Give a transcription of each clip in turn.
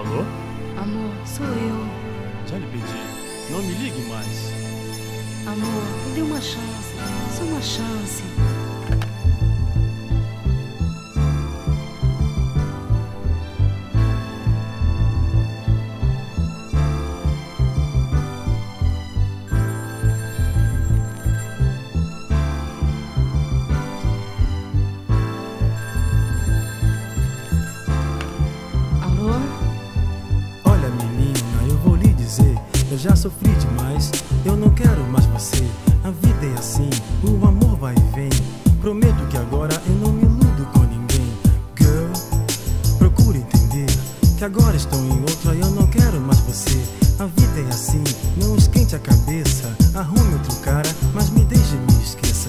Alô? Amor, sou eu. Já lhe pedi, não me ligue mais. Amor, me dê uma chance, só uma chance. Eu já sofri demais, eu não quero mais você. A vida é assim, o amor vai e vem. Prometo que agora eu não me iludo com ninguém. Girl, procure entender que agora estou em outra e eu não quero mais você. A vida é assim, não esquente a cabeça. Arrume outro cara, mas me deixe, me esqueça.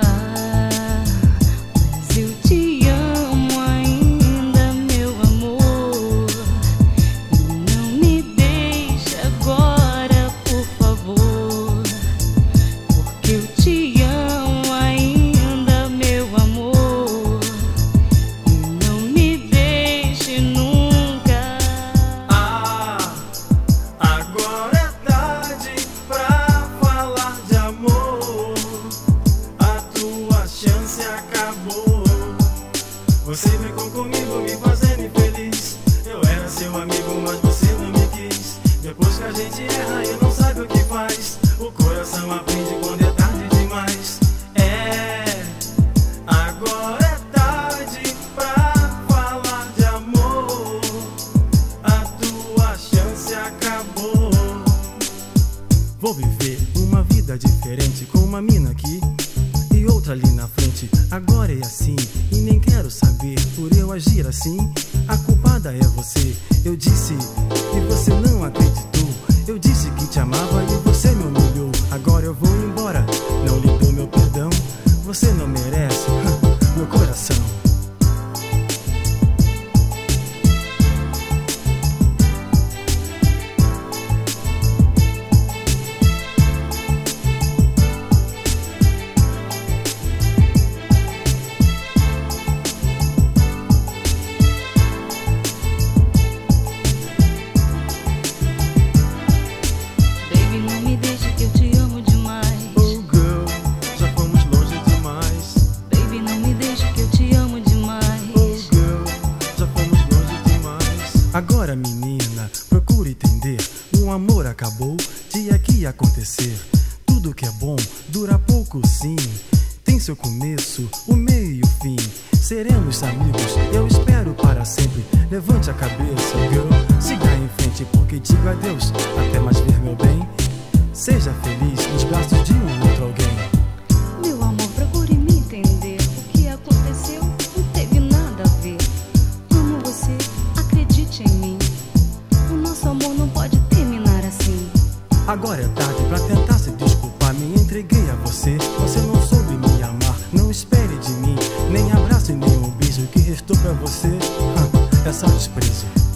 Mas eu te amo ainda, meu amor. E não me deixe agora. Você brincou comigo, me fazendo infeliz. Eu era seu amigo, mas você não me quis. Depois que a gente erra e não sabe o que faz, o coração aprende quando é tarde demais. Agora é tarde pra falar de amor. A tua chance acabou. Vou viver uma vida diferente com uma mina aqui e outra ali na frente. Agora é assim e nem quero saber. Por eu agir assim, a culpada é você. Eu disse e você não acreditou. Eu disse que te amava e você me humilhou. Agora eu vou embora, não lhe dou meu perdão. Você não merece meu coração. Agora, menina, procure entender. Um amor acabou, tinha que acontecer. Tudo que é bom dura pouco, sim. Tem seu começo, o meio e o fim. Seremos amigos, eu espero para sempre. Levante a cabeça, girl, siga em frente, porque digo adeus, até mais ver, meu bem. Seja feliz nos braços de um outro alguém. Meu amor, procure me entender. O que aconteceu não teve nada a ver. Amo você, acredite em mim. O nosso amor não pode terminar assim. Agora é tarde pra tentar se desculpar. Me entreguei a você, você não soube me amar. Não espere de mim, nem abraço e nem um beijo. O que restou pra você é só desprezo.